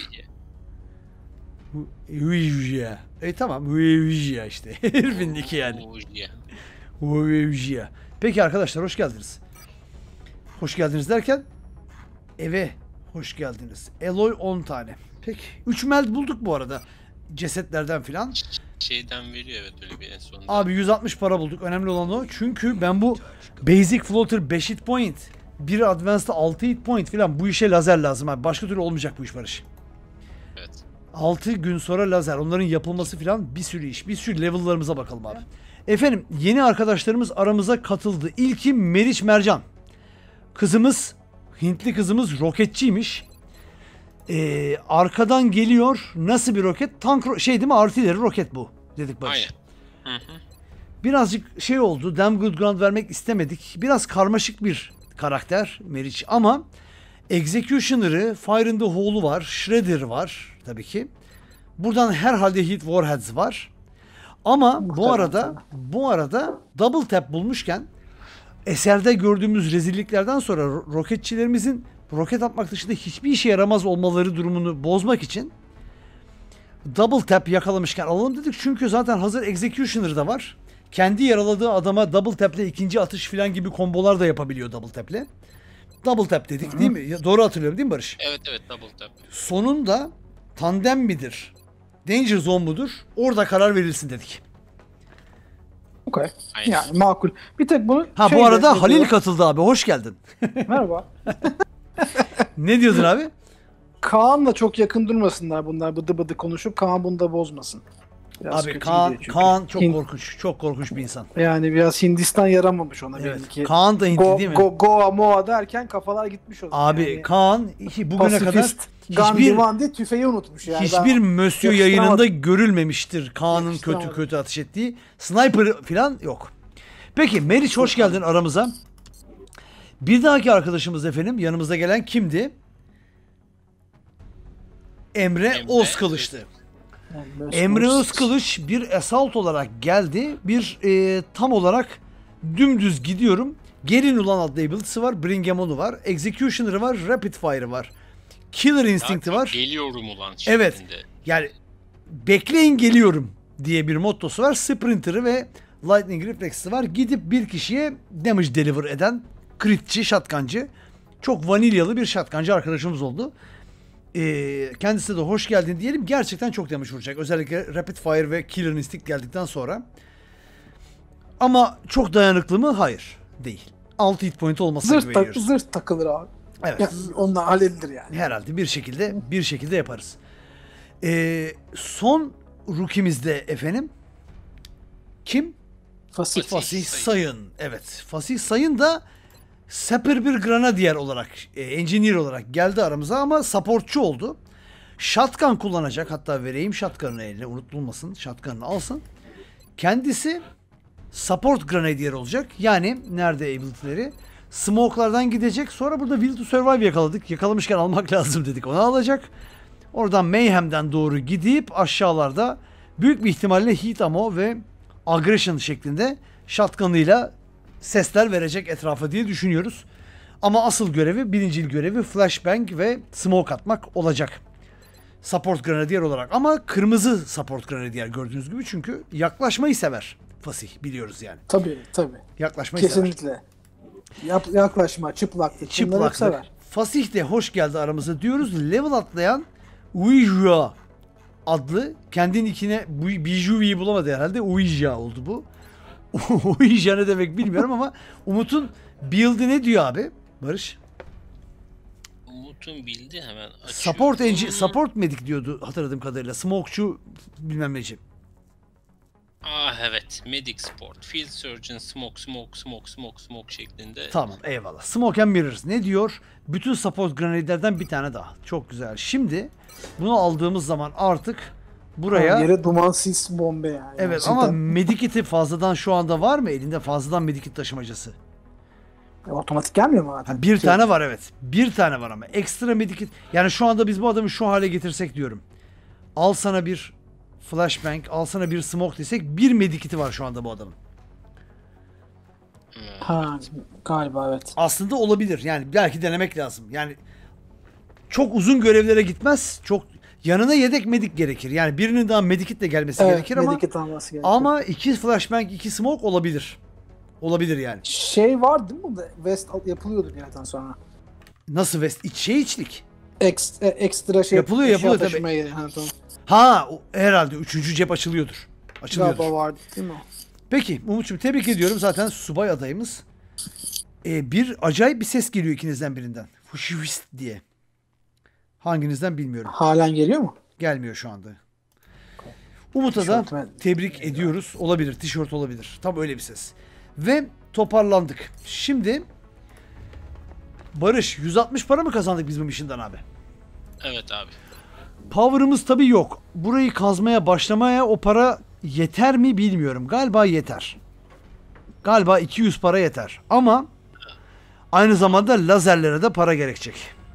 Uyujia. E tamam. Uyujia işte. Herifin nick'i yani. Uyujia. Uyujia. Peki arkadaşlar hoş geldiniz. Hoş geldiniz derken eve hoş geldiniz. Eloy on tane. Peki. üç meld bulduk bu arada. Cesetlerden filan. Şeyden veriyor evet öyle bir en sonunda. Abi yüz altmış para bulduk. Önemli olan o. Çünkü ben bu Basic Floater beş hit point, bir Advanced'da altı hit point filan bu işe lazer lazım abi. Başka türlü olmayacak bu iş Barış. Evet. altı gün sonra lazer. Onların yapılması filan bir sürü iş. Bir sürü level'larımıza bakalım abi. Efendim yeni arkadaşlarımız aramıza katıldı. İlki Meriç Mercan. Kızımız, Hintli kızımız roketçiymiş. Ee, arkadan geliyor. Nasıl bir roket? Tank ro- şey değil mi? Artileri roket bu dedik Barış. Aynen. Hı hı. Birazcık şey oldu. Damn good ground vermek istemedik. Biraz karmaşık bir karakter Meriç ama Executioner'ı, Fire in the Hole'u var. Shredder var tabii ki. Buradan herhalde Hit Warheads var. Ama bu arada bu arada double tap bulmuşken eserde gördüğümüz rezilliklerden sonra ro- roketçilerimizin roket atmak dışında hiçbir işe yaramaz olmaları durumunu bozmak için double tap yakalamışken alalım dedik. Çünkü zaten hazır Executioner da var. Kendi yaraladığı adama double tap'le ikinci atış falan gibi kombolar da yapabiliyor double tap'le. Double tap dedik Hı-hı. değil mi? Ya, doğru hatırlıyorum değil mi Barış? Evet evet double tap. Sonunda tandem midir? Danger zone mudur? Orada karar verilsin dedik. Okay. Aynen. Yani makul. Bir tek bunu Ha şeyle bu arada yapıyor. Halil katıldı abi. Hoş geldin. Merhaba. Ne diyordun abi? Kaan'la çok yakın durmasınlar bunlar bıdı bıdı konuşup Kaan bunu da bozmasın. Biraz Abi kötü Kaan, gidiyor çünkü. Kaan çok Hin- korkunç. Çok korkunç bir insan. Yani biraz Hindistan yaramamış ona Evet. belli ki. Kaan da Hintli Go, değil mi? go, Goa Moa derken kafalar gitmiş oldu. Abi yani, Kaan hi- bugüne kadar Pasifist, Gandhi hiçbir Vandi tüfeği unutmuş yani. hiçbir Ben Mösyö yakıştıramadım. yayınında görülmemiştir. Kaan'ın kötü Yakıştıramadım. kötü ateş ettiği. Sniper falan yok. Peki Meriç hoş geldin aramıza. Bir dahaki arkadaşımız efendim yanımızda gelen kimdi? Emre, Emre Özkılıç'tı. Yani böyle Emre sonuç- Özkılıç bir assault olarak geldi. Bir e, tam olarak dümdüz gidiyorum. Gerin Ulan adlı ability'si var. Bring Em On'u var. Executioner'ı var. Rapid Fire'ı var. Killer Instinct'i var. Geliyorum ulan Evet. şeklinde. Yani bekleyin geliyorum diye bir mottosu var. Sprinter'ı ve Lightning Reflex'i var. Gidip bir kişiye damage deliver eden critçi, shotguncı. Çok vanilyalı bir shotguncı arkadaşımız oldu. Ee, kendisine de hoş geldin diyelim. Gerçekten çok damage vuracak. Özellikle Rapid Fire ve Killer Instinct geldikten sonra. Ama çok dayanıklı mı? Hayır. Değil. altı hit point olmasına Zırt, tak, güveniyoruz. zırt takılır abi. Evet. Yani onlar halledilir yani. Herhalde bir şekilde bir şekilde yaparız. Ee, son rookie'miz de efendim kim? Fasih. Fasih Sayın. Evet. Fasih Sayın da Sapper bir Grenadier olarak, e, engineer olarak geldi aramıza ama supportçu oldu. Shotgun kullanacak. Hatta vereyim shotgun'ını eline. Unutulmasın. Shotgun'ını alsın. Kendisi support Grenadier olacak. Yani nerede ability'leri? Smoke'lardan gidecek. Sonra burada Will to Survive yakaladık. Yakalamışken almak lazım dedik. Onu alacak. Oradan Mayhem'den doğru gidip aşağılarda büyük bir ihtimalle Heat Ammo ve Aggression şeklinde shotgun'ıyla sesler verecek etrafa diye düşünüyoruz. Ama asıl görevi, birincil görevi Flashbang ve Smoke atmak olacak. Support Grenadier olarak. Ama kırmızı Support Grenadier gördüğünüz gibi çünkü yaklaşmayı sever. Fasih biliyoruz yani. Tabii tabii. Yaklaşmayı sever. Kesinlikle. Yap, yaklaşma, çıplaklık. Bunları hep sever. Çıplaklık. Fasih de hoş geldi aramıza diyoruz. Level atlayan Ouija adlı kendin ikine Bijui'yi bulamadı herhalde. Ouija oldu bu. Ouija ne demek bilmiyorum ama Umut'un build'i ne diyor abi Barış? Umut'un bildi hemen açıyorum. Support engi, support medic diyordu hatırladığım kadarıyla. Smoke'çu bilmem neci. Ah evet. Medic Sport. Field Surgeon Smoke Smoke Smoke Smoke Smoke şeklinde. Tamam eyvallah. Smoke and Mirrors ne diyor? Bütün support grenadlerden bir tane daha. Çok güzel. Şimdi bunu aldığımız zaman artık buraya... Ha, yere duman, sis, bombe yani. Evet Gerçekten. ama medikiti fazladan şu anda var mı? Elinde fazladan medikit taşımacası. E, otomatik gelmiyor mu zaten? Ha, bir Şey- tane var evet. Bir tane var ama. Ekstra medikit. Yani şu anda biz bu adamı şu hale getirsek diyorum. Al sana bir flashbang, al sana bir smoke desek bir medikiti var şu anda bu adamın. Ha galiba evet. Aslında olabilir. Yani belki denemek lazım. Yani çok uzun görevlere gitmez. Çok yanına yedek medik gerekir. Yani birinin daha medikitle gelmesi Evet, gerekir ama medikit alması gerekiyor. ama iki flashbang, iki smoke olabilir. Olabilir yani. Şey var değil mi burada? West al- yapılıyordu bir yerden sonra. Nasıl West? İç, şey içlik. Eks, e, ekstra şey Yapılıyor, eşya yapılıyor tabii. taşımaya- Ha, tamam. Ha o, herhalde üçüncü cep açılıyordur. Açılıyordur. Galiba vardı değil mi? Peki Umut'cum tebrik ediyorum. Zaten subay adayımız. Ee, bir acayip bir ses geliyor ikinizden birinden. Fuşivist diye. Hanginizden bilmiyorum. Halen geliyor mu? Gelmiyor şu anda. Umut'a da Tişört ben- tebrik ediyoruz. Olabilir. Tişört olabilir. Tam öyle bir ses. Ve toparlandık. Şimdi Barış yüz altmış para mı kazandık biz bu mission'dan abi? Evet abi. Power'ımız tabii yok. Burayı kazmaya başlamaya o para yeter mi bilmiyorum. Galiba yeter. Galiba iki yüz para yeter. Ama aynı zamanda lazerlere de para gerekecek.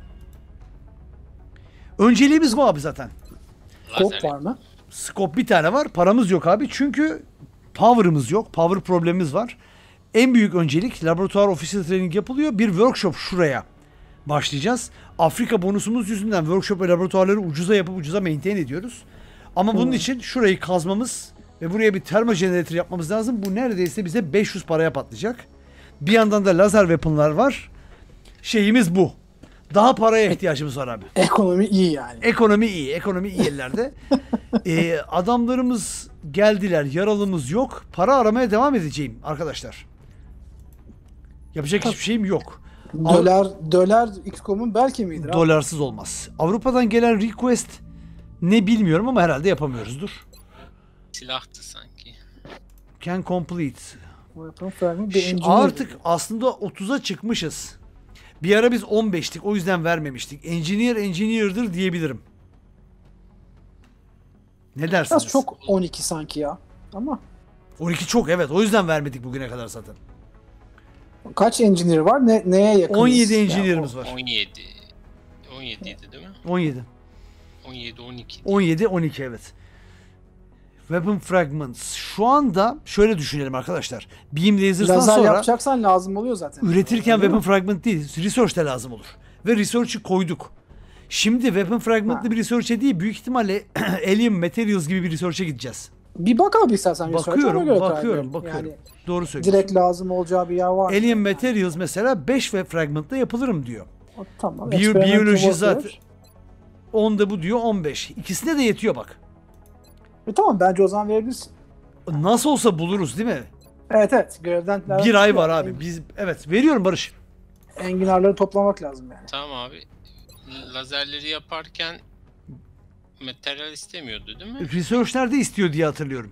Önceliğimiz bu abi zaten. Kop Lazer. var mı? Scope bir tane var. Paramız yok abi. Çünkü power'ımız yok. Power problemimiz var. En büyük öncelik laboratuvar official training yapılıyor. Bir workshop şuraya başlayacağız. Afrika bonusumuz yüzünden workshop ve laboratuvarları ucuza yapıp ucuza maintain ediyoruz. Ama bunun için şurayı kazmamız ve buraya bir termojeneratör yapmamız lazım. Bu neredeyse bize beş yüz paraya patlayacak. Bir yandan da lazer weapon'lar var. Şeyimiz bu. Daha paraya ihtiyacımız var abi. Ekonomi iyi yani. Ekonomi iyi. Ekonomi iyi ellerde. Ee, adamlarımız geldiler. Yaralımız yok. Para aramaya devam edeceğim arkadaşlar. Yapacak hiçbir şeyim yok. Dolar, dolar X COM'un belki midir abi? Dolarsız olmaz. Avrupa'dan gelen request ne bilmiyorum ama herhalde yapamıyoruzdur. Silahtı sanki. Can complete. Weapon fragment bir Ş- engineer Artık diyor. aslında otuza çıkmışız. Bir ara biz on beştik. O yüzden vermemiştik. Engineer engineer'dır diyebilirim. Ne dersiniz? Biraz çok on iki sanki ya. Ama on iki çok evet. O yüzden vermedik bugüne kadar zaten. kaç engineer var? Ne, neye yakınız? on yedi Ya, engineer'ımız var. on yedi. on yedi idi değil mi? on yedi. on yedi on iki. on yedi on iki evet. Weapon Fragments. Şu anda şöyle düşünelim arkadaşlar. Beam Lasers'tan Lazer sonra yapacaksan lazım oluyor zaten. üretirken Değil Weapon mi? Fragment değil, Research de lazım olur. Ve Research'ı koyduk. Şimdi Weapon Fragment'lı Ha. bir Research'e değil, büyük ihtimalle Alien Materials gibi bir Research'e gideceğiz. Bir bak abi istersen. research'a, ona Bakıyorum, göre karar bakıyorum, verelim. bakıyorum. Yani Doğru söylüyorsun. direkt lazım olacağı bir yer var. Alien Materials mesela beş Web Fragment'la yapılırım diyor. O, tamam. Biyo- Experimental biyoloji warfare. zaten. onda bu diyor on beş. İkisine de yetiyor bak. E, tamam bence o zaman verebilirsin. Nasıl olsa buluruz değil mi? Evet evet. Görevden Bir ay var abi. Biz evet veriyorum Barış. Enginarları toplamak lazım yani. Tamam abi. Lazerleri yaparken materyal istemiyordu değil mi? Research'lerde istiyor diye hatırlıyorum.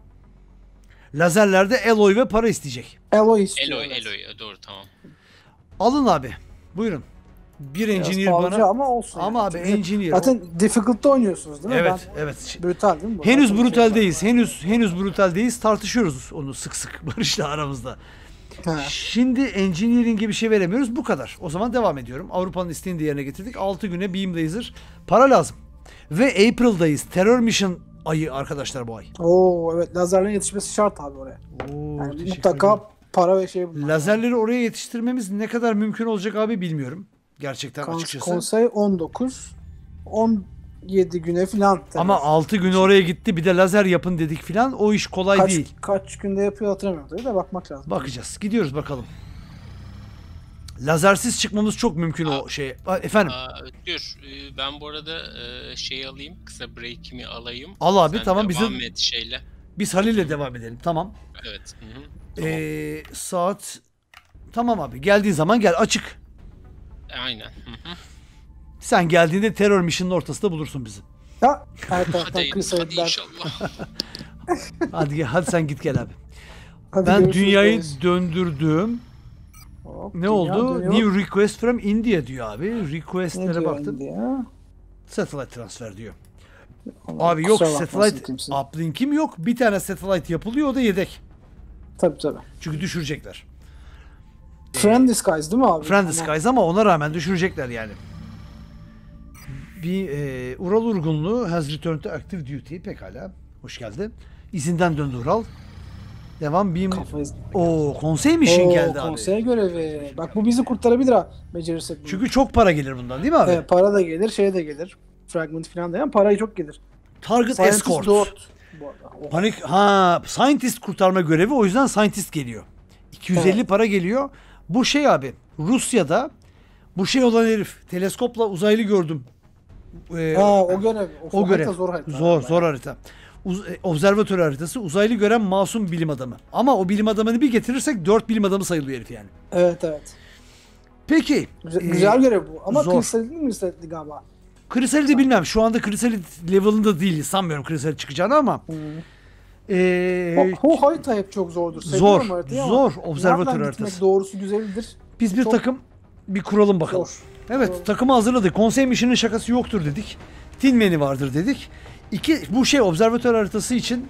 Lazerlerde alloy ve para isteyecek. Alloy istiyor. Eloy, evet. Eloy. Doğru tamam. Alın abi. Buyurun. Bir Biraz engineer pahalıca bana. ama olsun. Ama yani. abi Çünkü engineer. Zaten difficult'ta oynuyorsunuz değil mi? Evet, Ben, evet. brutal değil mi bu? Henüz Zaten şey brutaldeyiz. Henüz henüz brutaldeyiz. Tartışıyoruz onu sık sık Barış'la aramızda. var. He. Şimdi engineering'e bir şey veremiyoruz. Bu kadar. O zaman devam ediyorum. Avrupa'nın isteğini de yerine getirdik. altı güne Beam Laser. Para lazım. Ve April'dayız. Terror Mission ayı arkadaşlar bu ay. Oo evet, lazerlerin yetişmesi şart abi oraya. Oo, Yani teşekkür mutlaka ederim. para ve şey bulmak. Lazerleri oraya yetiştirmemiz ne kadar mümkün olacak abi bilmiyorum. Gerçekten Kons- açıkçası. Konsey on dokuz on yedi güne falan. Ama altı gün oraya gitti bir de lazer yapın dedik filan. O iş kolay kaç, değil. kaç günde yapıyor hatırlamıyorum tabii de bakmak lazım. Bakacağız. Gidiyoruz bakalım. Lazersiz çıkmamız çok mümkün o şey. Aa, Efendim. Aa, Özgür, e, ben bu arada e, şey alayım, kısa break'imi alayım. Al abi, Sen tamam, devam bizim- et şeyle. Biz Halil'le devam edelim. Tamam. Evet. Hı hı. Tamam. Ee, saat tamam abi. Geldiğin zaman gel. Açık. Aynen. Hı hı. Sen geldiğinde terör mission'ın ortasında bulursun bizi. Ya her taraftan Hadi, hadi kıyısaydılar. inşallah. Hadi gel. Hadi sen git gel abi. Hadi Ben görüşürüz dünyayı reis. döndürdüm. Hop, Ne dünya oldu? dönüyor. New request from India diyor abi. Ne Requestlere diyor baktım. indi ya? Satellite transfer diyor. Allah Abi yok, kusura bakmasın satellite kimse. uplink'im yok. Bir tane satellite yapılıyor, o da yedek. Tabii tabii. Çünkü düşürecekler. Friend Disguise değil mi abi? Friend Ama- Disguise ama ona rağmen düşürecekler yani. Bir e, Ural Urgunlu has returned to active duty. Pekala. Hoş geldin. İzinden döndü Ural. Devam. Beam. Kafayı... Oo, konsey mission Oo, geldi abi. konsey görevi. Bak bu bizi kurtarabilir ha. Becerirsek bunu. Çünkü çok para gelir bundan değil mi abi? Evet, para da gelir, şey de gelir. Fragment falan da yani parayı çok gelir. Target Scientist escort. dört bu arada. O- Panik ha scientist kurtarma görevi, o yüzden scientist geliyor. iki yüz elli Evet. para geliyor. Bu şey abi, Rusya'da bu şey olan herif teleskopla uzaylı gördüm. Ee, Ha o görev. Of, o görev. harita zor harita. Zor, Bayağı. zor harita. Uz- e, observatör haritası, uzaylı gören masum bilim adamı. Ama o bilim adamını bir getirirsek dört bilim adamı sayılıyor herif yani. Evet evet. Peki. Güzel, e, güzel görev bu. Ama zor. kristalli mi kristalli galiba? Krisal'i de bilmem. Şu anda Krisal'i level'ında değiliz. Sanmıyorum Krisal'i çıkacağını ama. Hmm. E, O, o harita hep çok zordur. Zor, Seviyorum haritayı ama zor. Observatör nereden haritası. gitmek doğrusu güzeldir. biz bir çok takım bir kuralım bakalım. Zor. Evet, Zor. takımı hazırladık. Konsey mission'ın şakası yoktur dedik. Tin Man'i vardır dedik. İki, bu şey observatör haritası için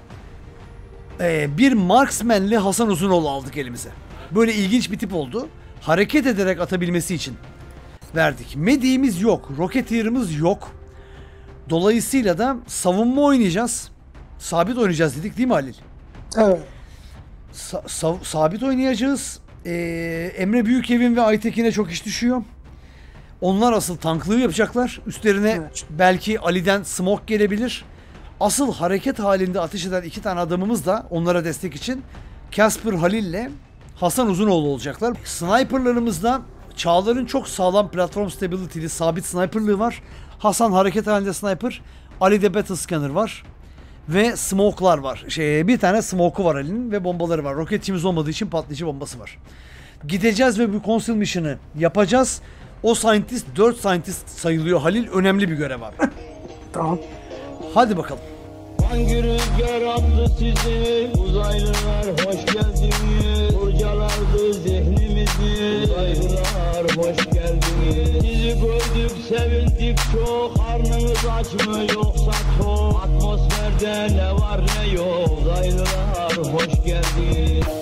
e, bir marksman'li Hasan Uzunoğlu aldık elimize. Böyle ilginç bir tip oldu. Hareket ederek atabilmesi için verdik. Mediğimiz yok. Rocketeer'ımız yok. Dolayısıyla da savunma oynayacağız. Sabit oynayacağız dedik değil mi Halil? Evet. Sa- sav- sabit oynayacağız. Ee, Emre Büyükevin ve Aytekin'e çok iş düşüyor. Onlar asıl tanklığı yapacaklar. Üstlerine Evet. belki Ali'den smoke gelebilir. Asıl hareket halinde ateş eden iki tane adamımız da onlara destek için Casper Halil'le Hasan Uzunoğlu olacaklar. Sniperlarımızda Çağlar'ın çok sağlam platform stability'li sabit sniperlığı var. Hasan hareket halinde sniper. Ali'de battle scanner var. Ve smoke'lar var. Şey, bir tane smoke'u var Ali'nin ve bombaları var. Roketçimiz olmadığı için patlayıcı bombası var. Gideceğiz ve bu conceal mission'ı yapacağız. O scientist dört scientist sayılıyor Halil. Önemli bir görev abi. Tamam. Hadi bakalım. Hangi rüzgar attı sizi? Uzaylılar hoş geldiniz. Kurcalardı zihnimizi. Uzaylılar hoş geldiniz. Sizi gördük sevindik çok. Karnınız aç mı yoksa tok? Atmosferde ne var ne yok. Uzaylılar hoş geldiniz.